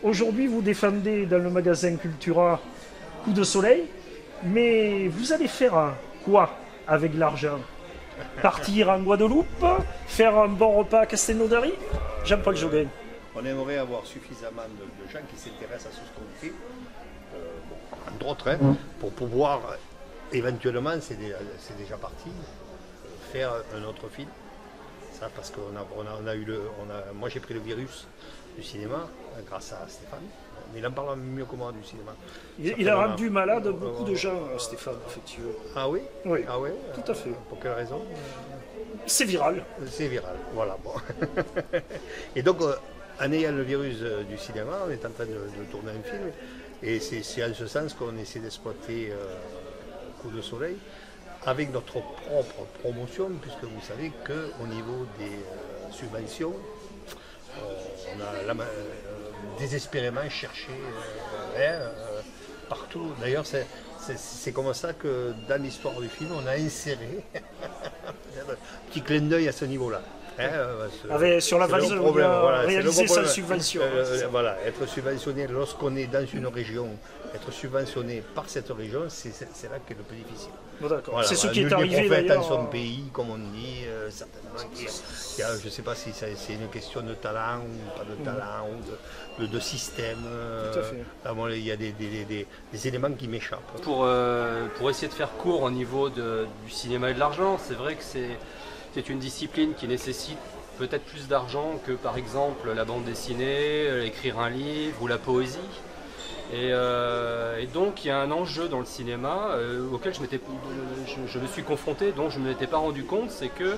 aujourd'hui vous défendez dans le magasin Cultura Coup de Soleil, mais vous allez faire quoi avec l'argent? Partir en Guadeloupe? Faire un bon repas à Castelnaudary? Jean-Paul Joguin. On aimerait avoir suffisamment de gens qui s'intéressent à ce qu'on fait, entre autres, hein, pour pouvoir, éventuellement, c'est déjà parti, faire un autre film. Ça, parce moi j'ai pris le virus du cinéma grâce à Stéphane. Il en parle mieux que moi du cinéma. Il a rendu malade beaucoup de gens, Stéphane, effectivement. Ah oui? Oui, ah oui, tout à fait. Pour quelle raison? C'est viral. C'est viral, voilà. Bon. Et donc, en ayant le virus du cinéma, on est en train de tourner un film. Et c'est en ce sens qu'on essaie d'exploiter Coup de Soleil avec notre propre promotion, puisque vous savez qu'au niveau des subventions, on a désespérément cherché partout. D'ailleurs, c'est comme ça que dans l'histoire du film, on a inséré un petit clin d'œil à ce niveau-là. Sur la valise, on a réalisé sans subvention. Voilà, être subventionné lorsqu'on est dans une région, être subventionné par cette région, c'est là qu'est le plus difficile. Bon, d'accord. Voilà, c'est ce qui est nul arrivé n'est prophète d'ailleurs. dans son pays, comme on dit, certainement. Je ne sais pas si c'est une question de talent ou pas de talent, ou de système. Tout à fait. Il y a des éléments qui m'échappent. Pour essayer de faire court au niveau du cinéma et de l'argent, c'est vrai que c'est une discipline qui nécessite peut-être plus d'argent que par exemple la bande dessinée, écrire un livre ou la poésie. Et donc il y a un enjeu dans le cinéma auquel je me suis confronté, dont je ne m'étais pas rendu compte, c'est que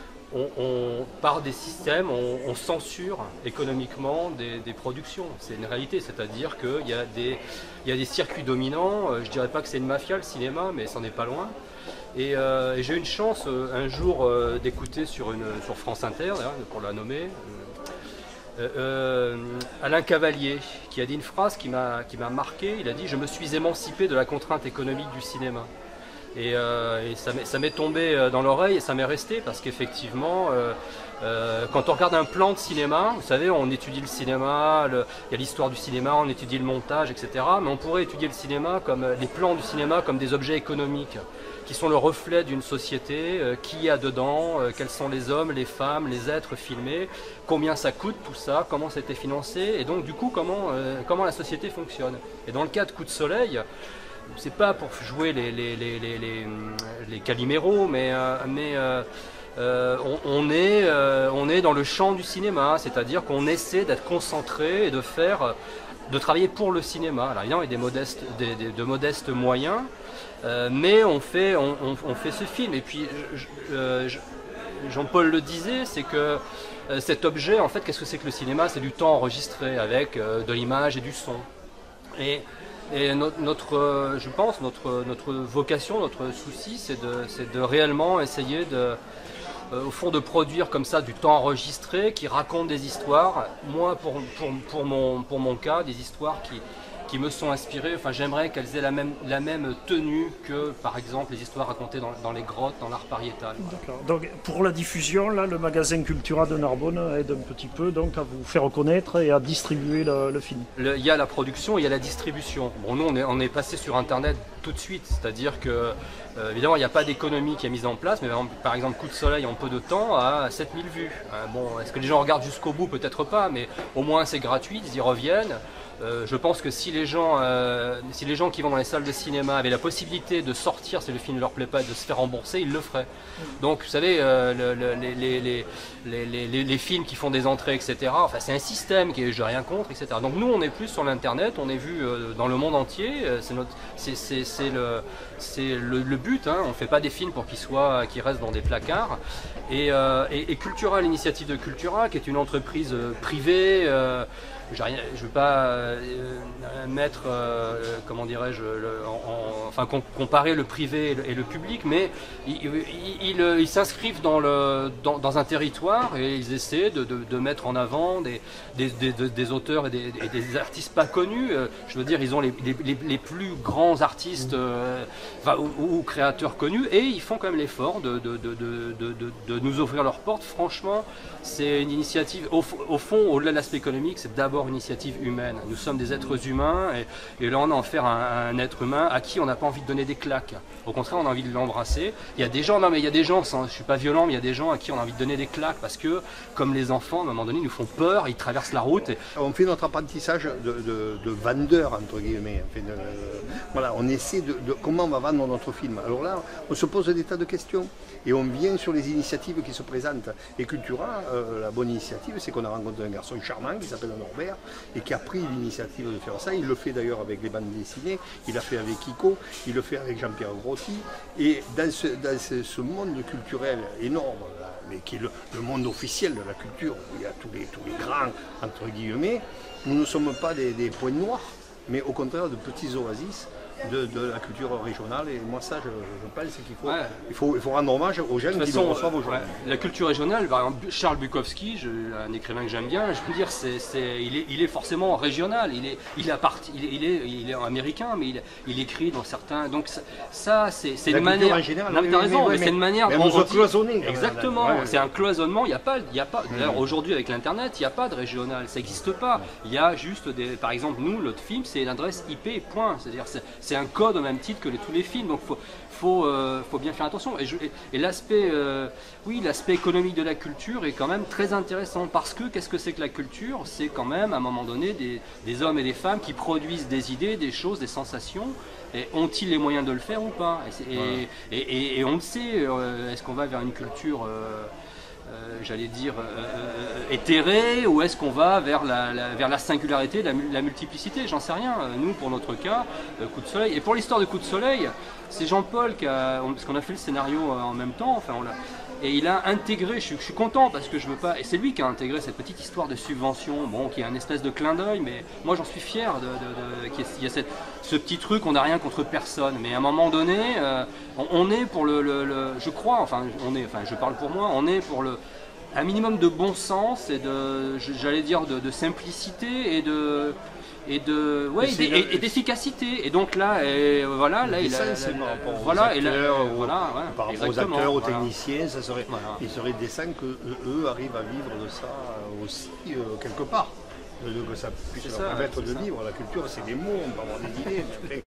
par des systèmes, on censure économiquement des productions. C'est une réalité, c'est-à-dire qu'il y a des circuits dominants. Je ne dirais pas que c'est une mafia le cinéma, mais c'en est pas loin. Et j'ai eu une chance un jour d'écouter sur France Inter, pour la nommer, Alain Cavalier, qui a dit une phrase qui m'a marqué. Il a dit « Je me suis émancipé de la contrainte économique du cinéma ». Et ça m'est tombé dans l'oreille et ça m'est resté parce qu'effectivement, quand on regarde un plan de cinéma, vous savez, on étudie le cinéma, il y a l'histoire du cinéma, on étudie le montage, etc. Mais on pourrait étudier le cinéma les plans du cinéma comme des objets économiques qui sont le reflet d'une société, qui y a dedans, quels sont les hommes, les femmes, les êtres filmés, combien ça coûte tout ça, comment c'était financé, et donc du coup comment la société fonctionne. Et dans le cas de Coup de Soleil, c'est pas pour jouer les Caliméros, mais on est dans le champ du cinéma, c'est-à-dire qu'on essaie d'être concentré et de travailler pour le cinéma. Alors évidemment, il y a de modestes moyens, mais on fait ce film. Et puis Jean-Paul le disait, c'est que cet objet, en fait, qu'est-ce que c'est que le cinéma? C'est du temps enregistré avec de l'image et du son. Et je pense, notre vocation, notre souci, c'est de réellement essayer au fond de produire comme ça du temps enregistré qui raconte des histoires. Moi, pour mon cas, des histoires qui me sont inspirées. Enfin, j'aimerais qu'elles aient la même tenue que, par exemple, les histoires racontées dans les grottes, dans l'art pariétal. D'accord. Donc, pour la diffusion, là, le magasin Cultura de Narbonne aide un petit peu donc, à vous faire connaître et à distribuer le film. Il y a la production et il y a la distribution. Bon, nous, on est passé sur Internet tout de suite, c'est-à-dire que, évidemment, il n'y a pas d'économie qui est mise en place, mais par exemple, Coup de Soleil, en peu de temps, a 7000 vues. Bon, est-ce que les gens regardent jusqu'au bout? Peut-être pas, mais au moins c'est gratuit, ils y reviennent. Je pense que si les gens qui vont dans les salles de cinéma avaient la possibilité de sortir si le film ne leur plaît pas et de se faire rembourser, ils le feraient. Donc vous savez, les films qui font des entrées, etc., enfin, c'est un système qui je n'ai rien contre, etc. Donc nous on est plus sur l'internet, on est vu dans le monde entier, c'est le but, hein. On ne fait pas des films pour qu'ils restent dans des placards. Et Cultura, l'initiative de Cultura, qui est une entreprise privée, je ne veux pas mettre, comment dirais-je, comparer le privé et le public, mais ils s'inscrivent dans un territoire et ils essaient de mettre en avant des auteurs et des artistes pas connus. Je veux dire, ils ont les plus grands artistes ou créateurs connus et ils font quand même l'effort de nous ouvrir leurs portes. Franchement, c'est une initiative, au fond, au-delà de l'aspect économique, c'est d'abord d'abord une initiative humaine. Nous sommes des êtres humains et là on a en faire un être humain à qui on n'a pas envie de donner des claques. Au contraire, on a envie de l'embrasser. Il y a des gens, non mais il y a des gens, je suis pas violent, mais il y a des gens à qui on a envie de donner des claques parce que, comme les enfants, à un moment donné, ils nous font peur, ils traversent la route. On fait notre apprentissage de vendeur, entre guillemets. Voilà, on essaie de comment on va vendre notre film. Alors là, on se pose des tas de questions et on vient sur les initiatives qui se présentent. Et Cultura, la bonne initiative, c'est qu'on a rencontré un garçon charmant qui s'appelle Norbert et qui a pris l'initiative de faire ça. Il le fait d'ailleurs avec les bandes dessinées, il l'a fait avec Kiko, il le fait avec Jean-Pierre Grotti. Et dans ce monde culturel énorme, là, mais qui est le monde officiel de la culture, où il y a tous les grands, entre guillemets, nous ne sommes pas des points noirs, mais au contraire de petits oasis de la culture régionale. Et moi ça, je pense qu'il faut rendre hommage aux jeunes qui nous reçoivent aujourd'hui. La culture régionale, par exemple, Charles Bukowski, un écrivain que j'aime bien, je veux dire, il est forcément régional, il est américain, mais il écrit dans certains... Donc ça, c'est une manière... En général, non, mais t'as raison, mais c'est une manière... on se cloisonner. Exactement, c'est un cloisonnement, il n'y a pas... D'ailleurs, aujourd'hui, avec l'Internet, il n'y a pas de régional, ça n'existe pas. Il y a juste par exemple, nous, notre film, c'est une adresse IP, point. C'est-à-dire, c'est un code au même titre que tous les films, donc faut bien faire attention. Et l'aspect économique de la culture est quand même très intéressant, parce que qu'est-ce que c'est que la culture? C'est quand même, à un moment donné, des hommes et des femmes qui produisent des idées, des choses, des sensations. Et ont-ils les moyens de le faire ou pas? Et on le sait, est-ce qu'on va vers une culture... j'allais dire éthérée, ou est-ce qu'on va vers la singularité, la multiplicité? J'en sais rien. Nous, pour notre cas, Coup de Soleil, et pour l'histoire de Coup de Soleil, c'est Jean-Paul parce qu'on a fait le scénario en même temps, enfin et il a intégré, je suis content parce que je veux pas, et c'est lui qui a intégré cette petite histoire de subvention, bon, qui est un espèce de clin d'œil, mais moi j'en suis fier qu'il y a ce petit truc, on n'a rien contre personne, mais à un moment donné, on est pour je crois, je parle pour moi, on est pour un minimum de bon sens et j'allais dire de simplicité et d'efficacité. Et donc là, voilà, il a par rapport aux acteurs, aux techniciens, il serait décent qu'eux arrivent à vivre de ça aussi quelque part. Que ça puisse leur permettre de vivre. La culture, c'est des mots, on peut avoir des idées.